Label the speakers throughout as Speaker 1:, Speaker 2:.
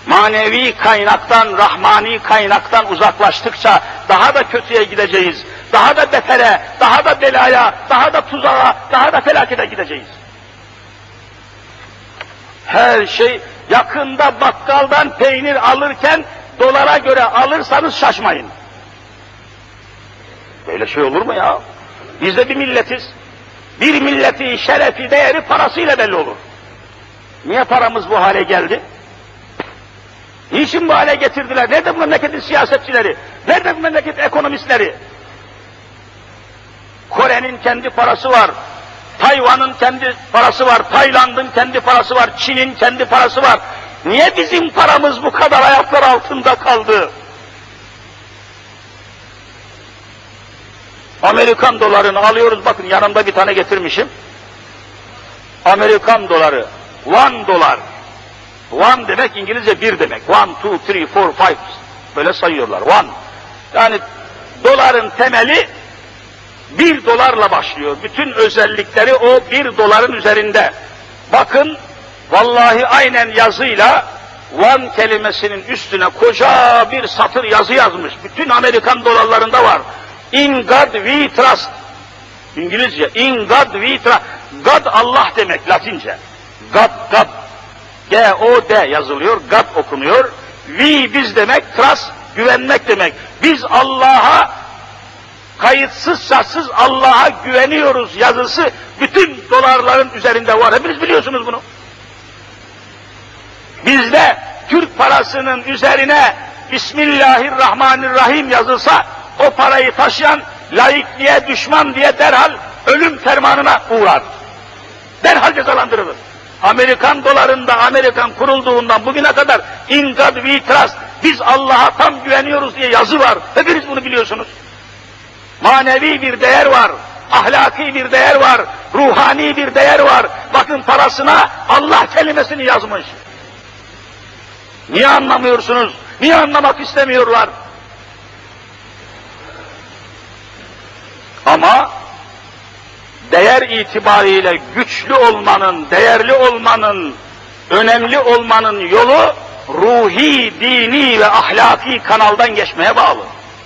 Speaker 1: Manevi kaynaktan, rahmani kaynaktan uzaklaştıkça daha da kötüye gideceğiz. Daha da betere, daha da belaya, daha da tuzağa, daha da felakete gideceğiz. Her şey, yakında bakkaldan peynir alırken dolara göre alırsanız şaşmayın. Böyle şey olur mu ya? Biz de bir milletiz. Bir milletin şerefi, değeri parasıyla belli olur. Niye paramız bu hale geldi? Niçin bu hale getirdiler? Nerede bu memleketin siyasetçileri? Nerede bu memleketin ekonomistleri? Kore'nin kendi parası var. Tayvan'ın kendi parası var. Tayland'ın kendi parası var. Çin'in kendi parası var. Niye bizim paramız bu kadar ayaklar altında kaldı? Amerikan dolarını alıyoruz, bakın yanımda bir tane getirmişim. Amerikan doları, $1. One demek İngilizce bir demek. 1, 2, 3, 4, 5 böyle sayıyorlar. One. Yani doların temeli $1 başlıyor. Bütün özellikleri o $1 üzerinde. Bakın vallahi aynen yazıyla one kelimesinin üstüne koca bir satır yazı yazmış. Bütün Amerikan dolarlarında var. In God we trust. İngilizce. In God we trust. God Allah demek Latince. God. G-O-D yazılıyor. God okunuyor. We biz demek. Trust güvenmek demek. Biz Allah'a kayıtsız şartsız Allah'a güveniyoruz yazısı bütün dolarların üzerinde var. Hepiniz biliyorsunuz bunu. Bizde Türk parasının üzerine Bismillahirrahmanirrahim yazılsa o parayı taşıyan laikliğe düşman diye derhal ölüm fermanına uğrar. Derhal cezalandırılır. Amerikan dolarında Amerikan kurulduğundan bugüne kadar In God we trust, biz Allah'a tam güveniyoruz diye yazı var. Hepiniz bunu biliyorsunuz. Manevi bir değer var, ahlaki bir değer var, ruhani bir değer var. Bakın parasına Allah kelimesini yazmış. Niye anlamıyorsunuz? Niye anlamak istemiyorlar? Ama değer itibariyle güçlü olmanın, değerli olmanın, önemli olmanın yolu ruhi, dini ve ahlaki kanaldan geçmeye bağlı.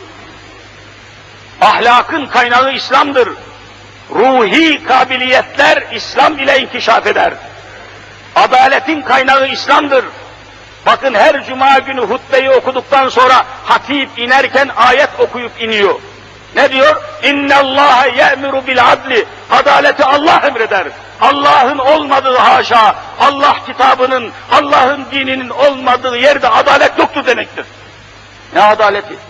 Speaker 1: Ahlakın kaynağı İslam'dır. Ruhi kabiliyetler İslam ile inkişaf eder. Adaletin kaynağı İslam'dır. Bakın her cuma günü hutbeyi okuduktan sonra hatip inerken ayet okuyup iniyor. Ne diyor? İnne Allaha ye'muru bil adli. Adaleti Allah emreder. Allah'ın olmadığı haşa, Allah kitabının, Allah'ın dininin olmadığı yerde adalet yoktur demektir. Ne adaleti?